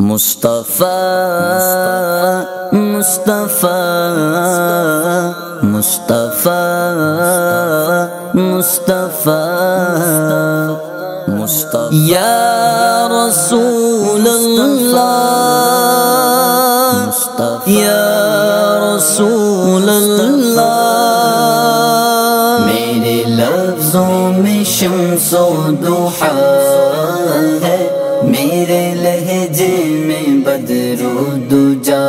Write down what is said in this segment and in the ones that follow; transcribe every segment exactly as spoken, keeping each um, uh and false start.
مصطفیٰ مصطفیٰ مصطفیٰ مصطفیٰ مصطفیٰ یا رسول اللہ یا رسول اللہ میرے لفظوں میں شمس و ضحا ہے، میرے لہجے میں بدر و دجا،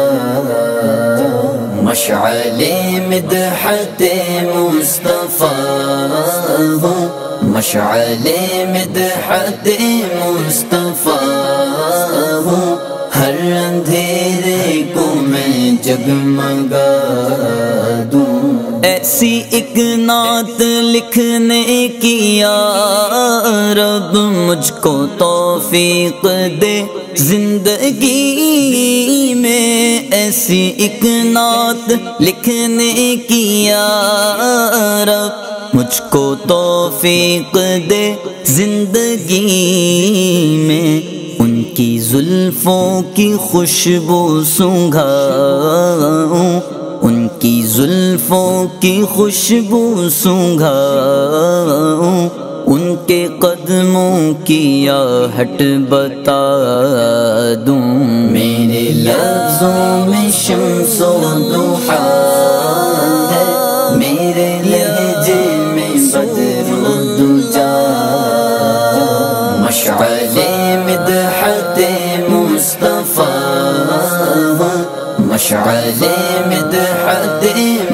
مشعل مدحت مصطفیٰ ہوں، مشعل مدحت مصطفیٰ ہوں، ہر اندھیرے کو میں جگمگا دوں۔ ایسی ایک نعت لکھنے کی یا رب مجھ کو توفیق دے زندگی میں، ایسی ایک نعت لکھنے کی یا رب مجھ کو توفیق دے زندگی میں، ان کی زلفوں کی خوشبو سونگھاؤں، ان کی زلفوں کی خوشبو سونگھاؤں، ان کے قدموں کی آہٹ بتا دوں۔ میرے لفظوں میں شمس و ضحا ہے، میرے لہجے میں بدر و دجا، مشعل مدحت مصطفیٰ ہوں، مشعل مدحت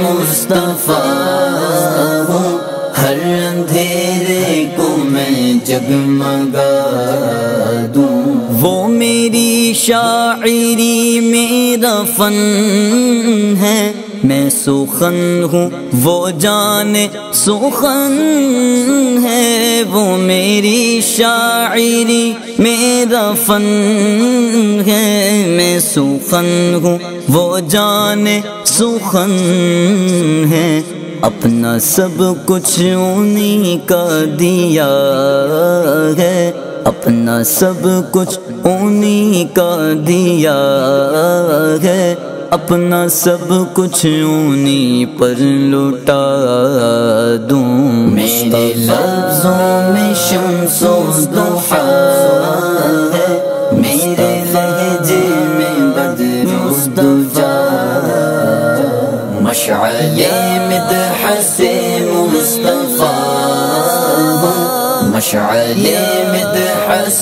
مصطفیٰ ہوں، ہر اندھیرے کو میں جگمگا دوں۔ وہ میری شاعری میرا فن ہے، میں سخن ہوں وہ جانے سخن ہے، وہ میری شاعری میرا فن ہے، میں سخن ہوں وہ جانے سخن ہے، اپنا سب کچھ انہی کا دیا ہے، اپنا سب کچھ انہی کا دیا ہے، اپنا سب کچھ انہی پر لٹا دوں۔ میرے لفظوں میں شمس و ضحا ہے، میرے لہجے میں بدر و دجا، مشعل مدحت مصطفیٰ ہوں، مشعل مدحت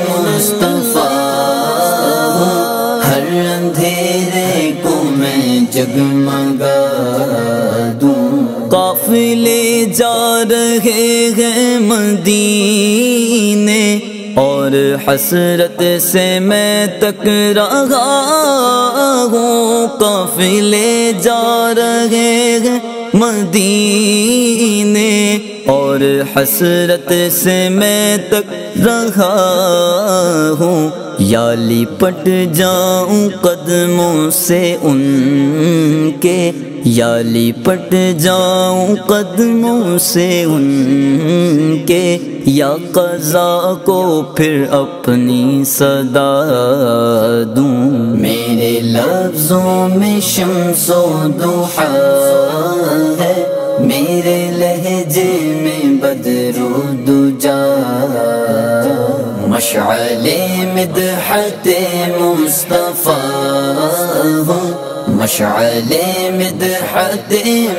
مصطفیٰ ہوں، ہر اندھیرے کو میں جگمگا دوں۔ قافلے جا رہے ہیں مدینے اور حسرت سے میں تک رہا ہوں، قافلے جا رہے ہیں مدینے اور حسرت سے میں تک رہا ہوں، یا لپٹ جاؤں قدموں سے ان کے، یا لپٹ جاؤں قدموں سے ان کے، یا قضا کو پھر اپنی صدا دوں۔ میرے لفظوں میں شمس و ضحا ہے، میرے لہجے میں بدر و دجا، مشعل مدحت مصطفیٰ ہوں، مشعل مدحت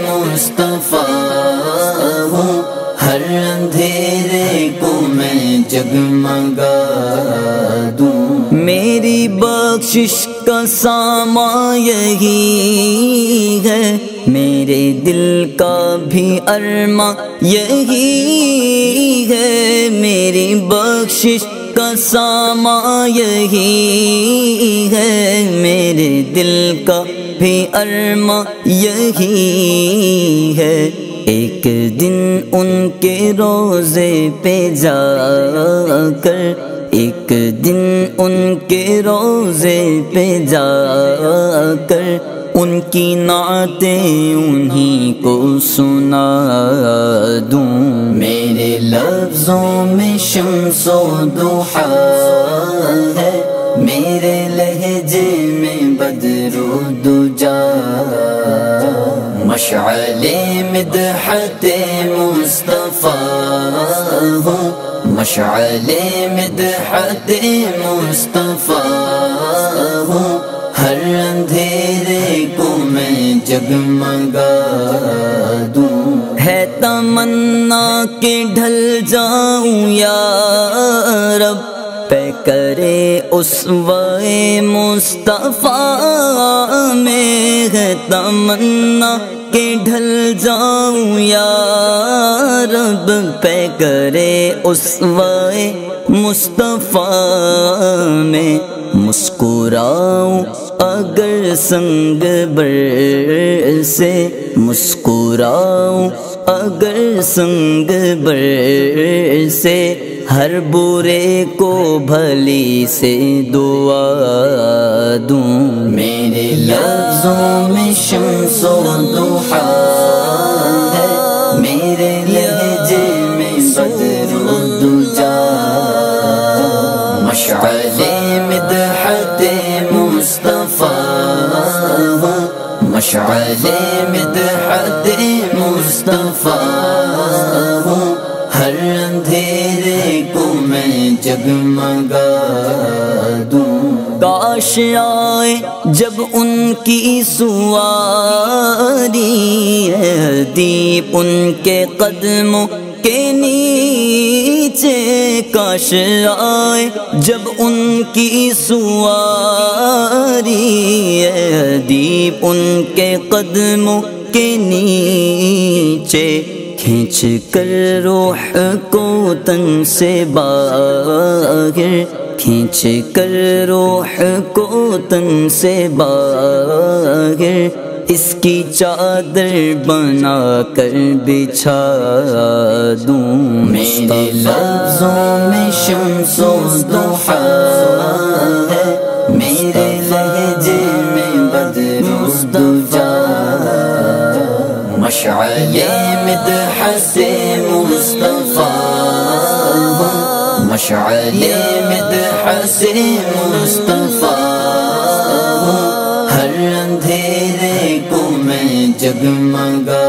مصطفیٰ ہوں، ہر اندھیرے کو میں جگمگا دوں۔ میری بخشش کا سامان یہی ہے، میرے دل کا بھی ارماں یہی ہے، میری بخشش کا سامان یہی ہے، میرے دل کا بھی ارماں یہی ہے، ایک دن ان کے روزے پہ جا کر، ایک دن ان کے روزے پہ جا کر ان کی نعتیں انہی کو سنا دوں۔ میرے لفظوں میں شمس و ضحا ہے، میرے لہجے میں بدرو دجا مشعل مدحت مصطفیٰ ہوں مشعل مدحت مصطفیٰ ہوں ہر اندھیرے کو میں جگمگا دوں ہے تمنا کہ ڈھل جاؤں یا رب پہ کرے اسوائے مصطفیٰ میں ہے تمنا کہ ڈھل جاؤں یا رب پہ کرے اسوائے مصطفیٰ میں مسکراؤں اگر سنگ بر سے مسکراؤں اگر سنگ بر سے ہر برے کو بھلی سے دعا دوں میرے لفظوں میں شمس و ضحا ہے میرے لہجے میں بدر و دجا مشعل مدحت مصطفیٰ ہوں مشعل مدحت مصطفیٰ ہوں ہر اندھیرے کو میں جگمگا دوں کاش آئے جب ان کی سواری ہے دیپ ان کے قدموں کے نیچے کاش آئے جب ان کی سواری ہے دیپ ان کے قدموں کے نیچے کھینچ کر روح کو تن سے باہر کھینچ کر روح کو تن سے باہر اس کی چادر بنا کر بچھا دوں میرے لفظوں میں شمس و ضحا ہے میرے لہجے میں بدر و دجا مشعل مدحت مصطفیٰ ہوں مشعل مدحت مصطفیٰ ہوں ہر اندھیرے کو میں جگمگا